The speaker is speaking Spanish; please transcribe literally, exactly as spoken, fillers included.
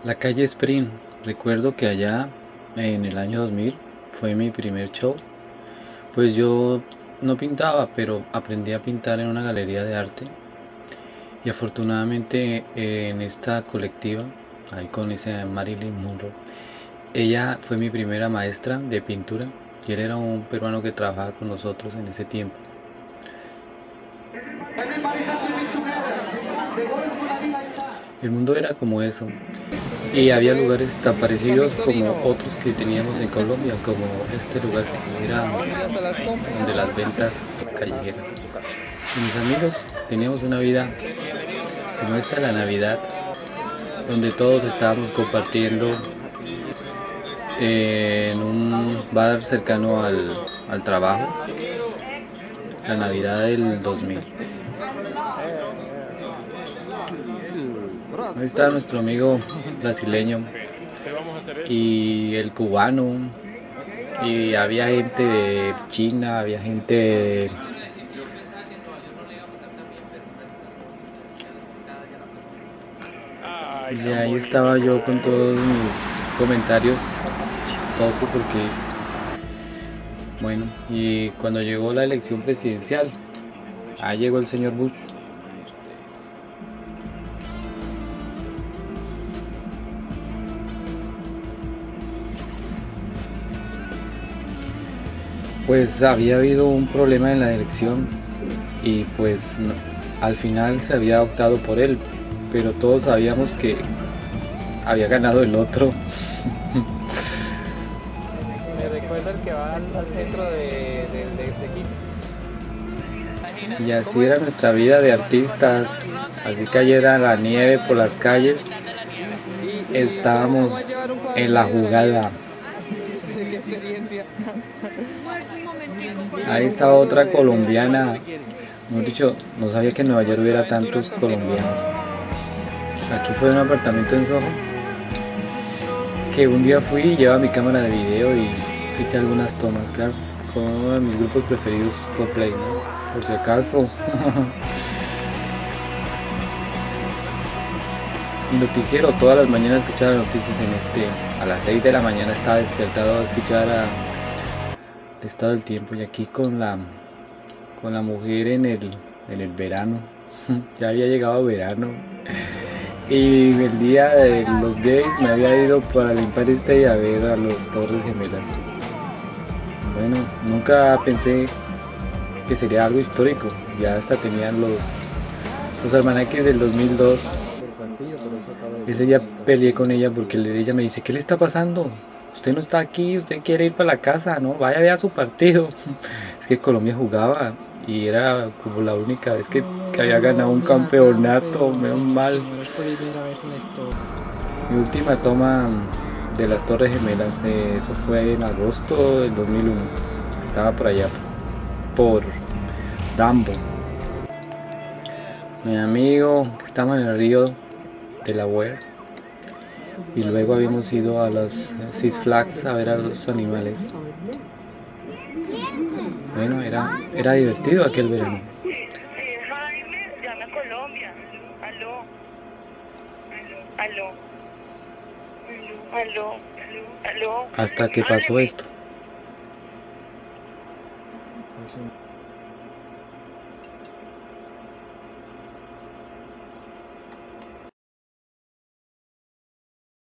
La calle Spring, recuerdo que allá en el año dos mil fue mi primer show. Pues yo no pintaba, pero aprendí a pintar en una galería de arte y afortunadamente eh, en esta colectiva, ahí con esa Marilyn Monroe, ella fue mi primera maestra de pintura y él era un peruano que trabajaba con nosotros en ese tiempo. El mundo era como eso. Y había lugares tan parecidos como otros que teníamos en Colombia, como este lugar que era donde las ventas callejeras. Y mis amigos teníamos una vida como esta, la Navidad, donde todos estábamos compartiendo en un bar cercano al, al trabajo, la Navidad del dos mil. Ahí está nuestro amigo brasileño y el cubano, y había gente de China, había gente de... Y ahí estaba yo con todos mis comentarios chistosos porque, bueno, y cuando llegó la elección presidencial, ahí llegó el señor Bush. Pues había habido un problema en la elección y pues no, al final se había optado por él, pero todos sabíamos que había ganado el otro. Me recuerda el que va al, al centro de, de, de, de aquí. Y así era nuestra vida de artistas, así cayera la nieve por las calles, estábamos en la jugada. ¿Qué experiencia? Ahí estaba otra colombiana, mejor dicho, no sabía que en Nueva York hubiera tantos colombianos. Aquí fue un apartamento en Soho, que un día fui y llevaba mi cámara de video y hice algunas tomas, claro, con uno de mis grupos preferidos, Coldplay, ¿no? Por si acaso. Mi noticiero, todas las mañanas escuchaba noticias en este, a las seis de la mañana estaba despertado a escuchar a, el estado del tiempo, y aquí con la, con la mujer en el, en el verano, ya había llegado verano. Y el día de los gays me había ido para el Empire State a ver a los Torres Gemelas. Bueno, nunca pensé que sería algo histórico. Ya hasta tenían los, los almanaques del dos mil dos. Ese día peleé con ella porque ella me dice, ¿qué le está pasando? Usted no está aquí, usted quiere ir para la casa, ¿no? Vaya a ver a su partido. Es que Colombia jugaba y era como la única vez que, que había ganado un campeonato, menos mal. Mi última toma de las Torres Gemelas, eh, eso fue en agosto del dos mil uno. Estaba por allá, por Dambo. Mi amigo, que estaba en el río Delaware, y luego habíamos ido a los Six Flags a ver a los animales. Bueno, era, era divertido aquel verano. Jaime, llama a Colombia. Aló. Aló. Aló. Aló. Aló. Hasta que pasó esto. Pues sí.